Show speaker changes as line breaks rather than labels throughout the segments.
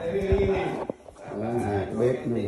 Đó, cái bếp này.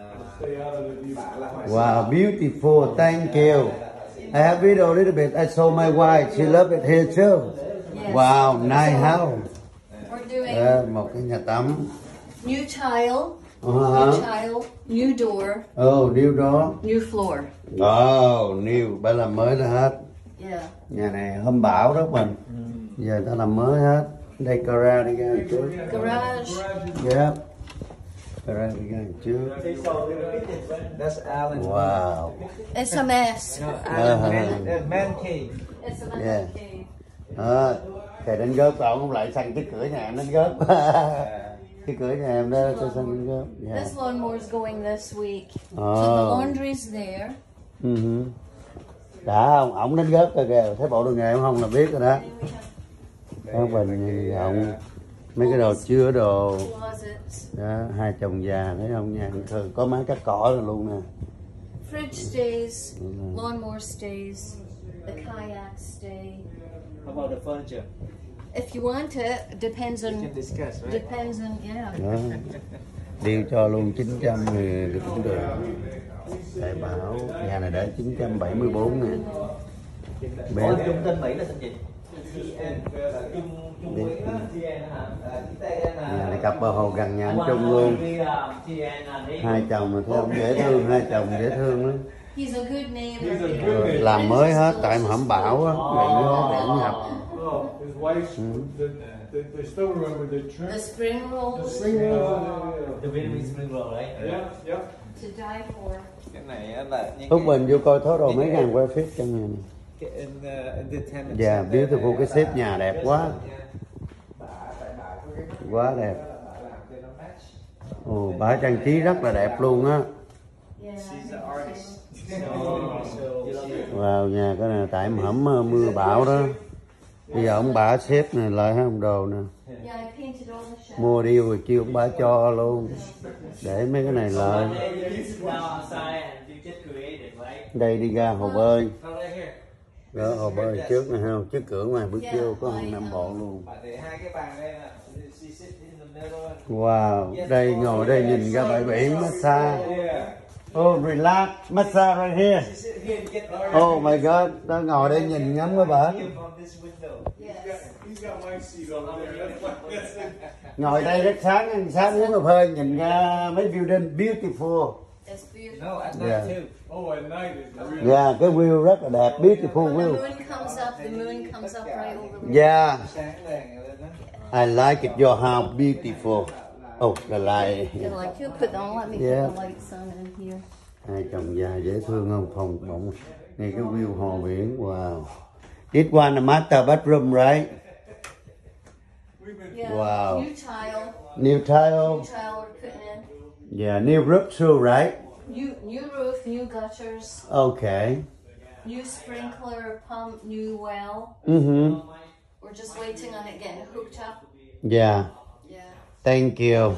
Wow, beautiful, thank you. I have video a little bit. I saw my wife, she loved it here too.
Yes.
Wow, nice house.
We're doing
Một cái nhà tắm.
new tile, new tile, new door,
Oh, new door.
new floor.
Oh, new, phải làm mới đó hết.
Yeah.
Nhà này hôm bão đó mình. Giờ ta làm mới hết. Đây garage đi ra trước.
Garage.
Yep. Garage đi ra trước.
That's Alan.
Wow.
It's a mess.
No, Alan, man cave.
It's a mess.
Yeah.
cave.
Kể đánh gớp cậu cũng lại sang cái cửa nhà em đánh gớp. Cái cửa nhà em đó tôi sang đánh gớp. Yeah.
This lawnmower's going this week. So the laundry's there.
Đã không? Ổng đánh gớp kìa kìa. Thấy bộ đồ nghề không là biết rồi đó. Các bình nhìn ổng. Mấy cái đồ chứa đồ. Đó, hai chồng già thấy không nha. Thường có mấy cái cỏ rồi luôn nè.
Fridge stays, lawnmower stays, the kayaks stay.
How about the furniture?
If you want it, depends
We
on,
can discuss, right?
depends on, yeah.
Đó. Điêu cho luôn 900 thì cũng được. Đại bảo nhà này để 974 nè.
Ủa, trung tên Mỹ là tên gì?
Nhà này cặp bờ hồ gần nhà anh Trung luôn. Hai chồng mà thấy ông dễ thương, hai chồng dễ thương lắm.
He's a good neighbor.
Rồi, làm mới hết tại mà hổng bão á, bị gió biển ngập.
His wife's, they still remember the trip.
The spring rolls
The Vietnamese spring roll, right?
Yeah, yeah.
to die for.
Cái này là những
Úc Bình vô coi thố đồ mấy ngàn que feet trong nhà này.
in the tenant.
Dạ, beautiful, cái xếp nhà đẹp quá. Quá đẹp. Ồ, bả trang trí rất là đẹp luôn á.
Yeah.
Vào nhà cái này tại mà hổng mưa bão đó. Bây giờ ông bả xếp này lại hết ông đồ nè.
Yeah, I painted all the shelves.
Mua điêu rồi kêu ông bả cho luôn. Để mấy cái này lại. Đây đi ra hồ bơi. Đó, hồ bơi trước này không, trước cửa ngoài bước vô có hơn 5 bộ luôn. Wow, đây ngồi đây nhìn ra bãi biển massage. Oh, relax, massage right here. Oh my God, nó ngồi đây nhìn ngắm cái bả. Ngồi đây rất sáng, sáng uống cà phê nhìn ra mấy building beautiful.
It's beautiful.
No, at
Yeah.
night too.
Oh, at night it's really.
Yeah, cái view rất là đẹp, beautiful
When the
view.
moon comes up, the moon comes up right over the
Yeah,
Sáng đèn lên đó.
I like it, your house beautiful. Oh, the light.
And like you put on, let me
Yeah.
put the lights on in here.
Hai chồng già dễ thương không? Phòng bộng. Ngay cái view hồ biển, wow. This one a master bedroom, right?
Yeah.
Wow.
New tile.
New tile.
New tile we're putting in.
Yeah, new roof too, right?
New roof, new gutters,
Okay.
new sprinkler pump, new well. We're just waiting on it getting hooked up.
Yeah.
Yeah.
Thank you.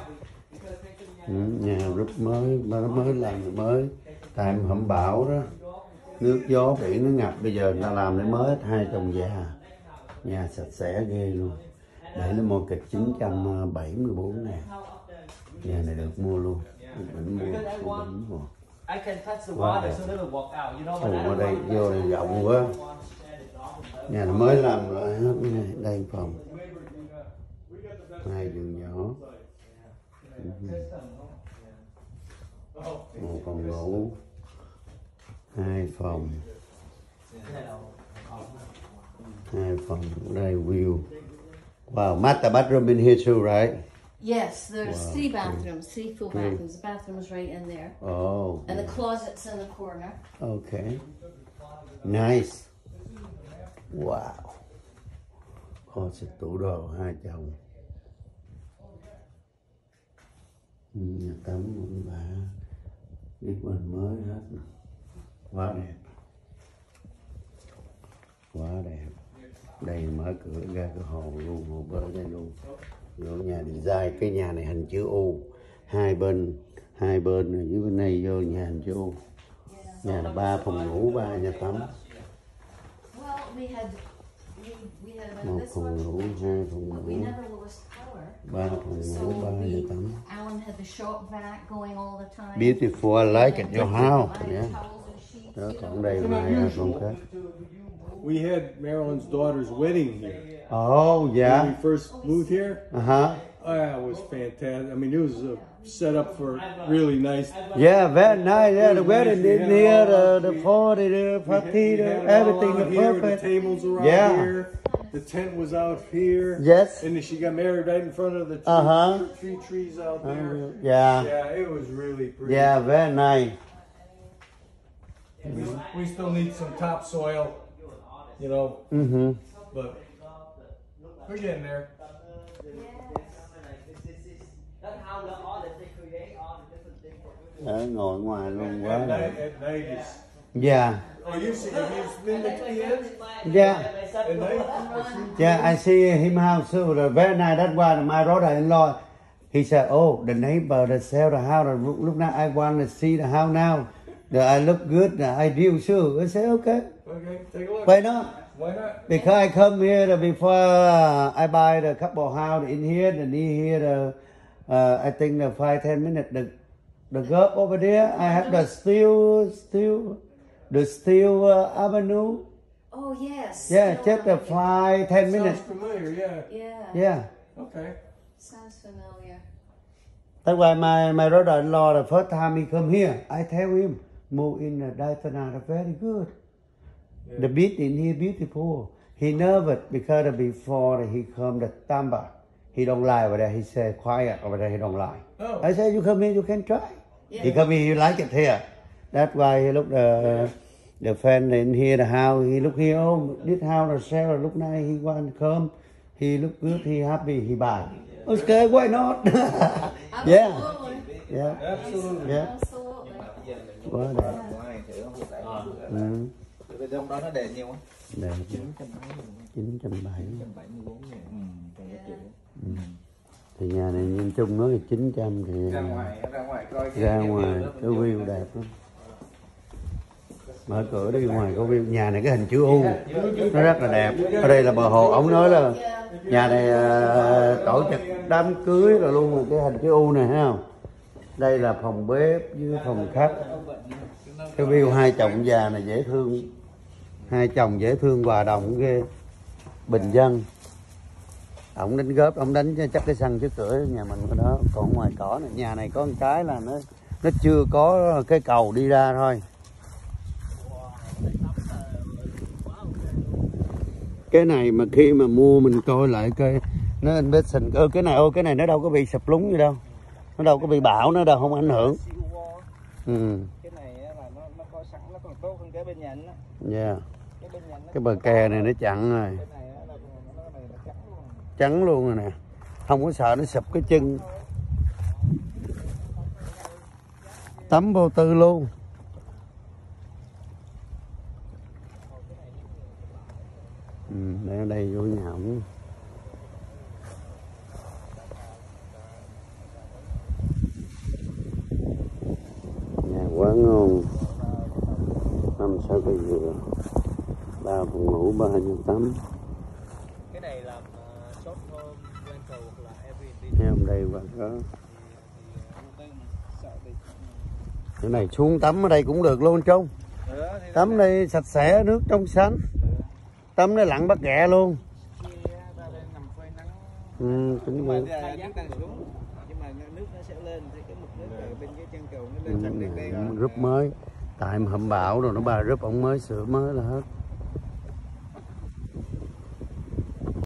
Nhà roof mới, nó mới làm mới. Tại mà hổng bão đó. Nước gió biển nó ngập, bây giờ người ta làm để mới hết hai chồng già. Nhà sạch sẽ ghê luôn. Để nó mua kịch 974 nè. Nhà này được mua luôn. Mình mua.
I can touch the water so they will walk out. You know
Ồ,
what?
ở đây vô đây rộng quá. Nhà nó mới làm lại hết cái này. Đây phòng. Hai giường nhỏ. Một phòng ngủ. Hai phòng. Hai phòng. Đây view. Wow, master bedroom in here too, right?
Yes, there's
Wow.
3 bathrooms, 3 full bathrooms. The bathroom's right in there.
Oh,
And the closet's in the corner.
okay. Nice. Wow. Có xịt tủ đồ hai chồng. Nhà tắm cũng bà. Biết mình mới hết. Quá đẹp. Quá đẹp. Đây mở cửa ra cái hồ luôn, hồ bơi đây luôn. Vô nhà design, cái nhà này hình chữ U. Hai bên ở dưới bên này vô nhà hình chữ U. Nhà là 3 phòng ngủ, 3 nhà tắm.
Well, we had
Một
this
phòng
one,
ngủ, hai phòng
but we
ngủ.
never lost power.
3 phòng
So
ngủ, 3 nhà tắm.
Alan had the shop vac going all the time.
Beautiful, I like it, your house.
Buying
Yeah.
towels and sheets,
Đó,
you know.
còn đây mai phòng khác.
We had Marilyn's daughter's wedding here.
Oh,
When
yeah.
we first moved here,
Uh-huh.
it was fantastic. I mean, it was a setup for really nice.
Yeah, very nice. Yeah, the wedding
We
is
had
near
all
the
we-
party, the
We
party,
had it all
everything
out
is
here, the
perfect.
tables were out
Yeah.
here. The tent was out here.
Yes.
And then she got married right in front of the
Uh-huh.
three trees out there.
Yeah.
Yeah, it was really pretty.
Yeah, very nice.
We still need some topsoil, you know,
Mm-hmm.
but we're getting there.
Ở ngồi ngoài luôn quá.
At night is.
Yeah.
Oh, have you been to the end?
Yeah.
At night?
Yeah, I see him house too. The very nice. That's why my brother-in-law, he said, "Oh, the neighbor that sell the house. Look now, I want to see the house now. I look good. I do too." I said, "Okay,
Okay, take a look.
why not?"
Why not?
Because I come here before I buy the couple house in here, and here I think the 5-10 minutes the gap over there. I have the steel avenue.
Oh, yes.
Yeah,
Still
just the
on.
5-10 minutes.
Sounds familiar, yeah.
Yeah.
Yeah.
Okay.
Sounds familiar.
That's why my brother-in-law, the first time he come here, I tell him, move in the Daytona, very good.
Yeah.
The beach in here beautiful. He nervous because before he come the Tampa, he don't lie over there. He said quiet over there. He don't lie.
Oh.
I said you come here, you can try.
Yeah.
He come here, you like it here. That's why he look the fan in here, the house. He look here, oh, this house is sell. Look nice. He want to come. He look good. He happy. He buy. Okay, why not? Yeah,
Absolutely.
yeah,
Absolutely.
yeah.
Absolutely.
Quá đẹp. Ừ.
Bên trong đó nó đền nhiêu á?
Đẹp. 970.
974 nghìn. Còn cái triệu.
Thì nhà này nhìn chung nói là 900 thì
Ra ngoài coi
ra ngoài cái view đẹp lắm. Mở cửa đi ngoài có view. Nhà này cái hình chữ U nó rất là đẹp. Ở đây là bờ hồ. Ông nói là nhà này tổ chức đám cưới rồi luôn rồi, cái hình chữ U này thấy không? Đây là phòng bếp với phòng khách. Cái view hai chồng già này dễ thương. Hai chồng dễ thương, hòa đồng ghê. Bình dân. Ông đánh góp, ông đánh chắc cái sân trước cửa nhà mình ở đó. Còn ngoài cỏ này, nhà này có một cái là nó chưa có cái cầu đi ra thôi. Cái này mà khi mà mua mình coi lại cái nó investment, cái này nó đâu có bị sập lún gì đâu, nó đâu có bị bão, nó đâu không ảnh hưởng. Ừ.
Cái này là nó có sẵn, nó còn tốt hơn cái bên nhánh á.
Yeah.
Cái bên nhánh
Cái bờ kè này nó chặn rồi,
cái này là trắng luôn.
trắng luôn rồi nè, không có sợ nó sụp cái chân. Tắm vô tư luôn. Để ở đây vô nhà ổng. Nhà quá ngon. 5-6 cây dừa, 3 phòng ngủ, 3 nhà tắm.
Cái này làm short term rental hoặc là Airbnb.
Nghe hôm đây và có
Đây mà sợ bị.
cái này xuống tắm ở đây cũng được luôn Trung. Tắm đây sạch sẽ, nước trong xanh. Tắm đây lặn bắt ghẹ luôn.
Nhưng mà nước đang xuống, nhưng mà nước nó sẽ lên thì cái mực nước ở bên cái chân cầu nó lên thành đen đen.
Rúp mới, tại hầm bão rồi nó ba rúp ổng mới sửa mới là hết.